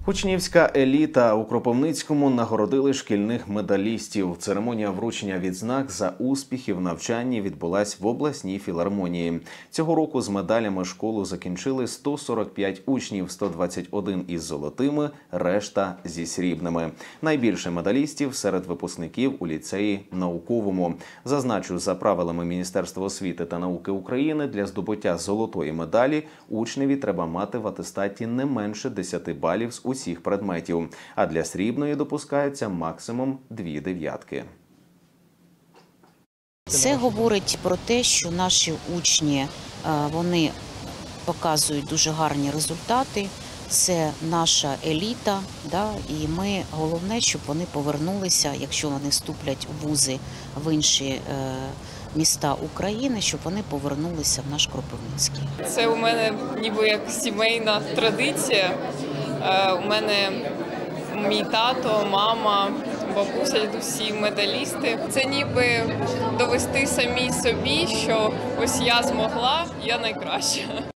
Учнівська еліта у Кропивницькому нагородили шкільних медалістів. Церемонія вручення відзнак за успіхи в навчанні відбулась в обласній філармонії. Цього року з медалями школу закінчили 145 учнів, 121 із золотими, решта зі срібними. Найбільше медалістів серед випускників у ліцеї науковому. Зазначу, за правилами Міністерства освіти та науки України, для здобуття золотої медалі учневі треба мати в атестаті не менше 10 балів з усіх предметів, а для срібної допускаються максимум 2 дев'ятки. Це говорить про те, що наші учні, вони показують дуже гарні результати, це наша еліта, і ми, головне, щоб вони повернулися, якщо вони вступлять у вузи в інші міста України, щоб вони повернулися в наш Кропивницький. Це у мене ніби як сімейна традиція. У мене мій тато, мама, бабуся, усі медалісти. Це ніби довести самій собі, що ось я змогла, я найкраща.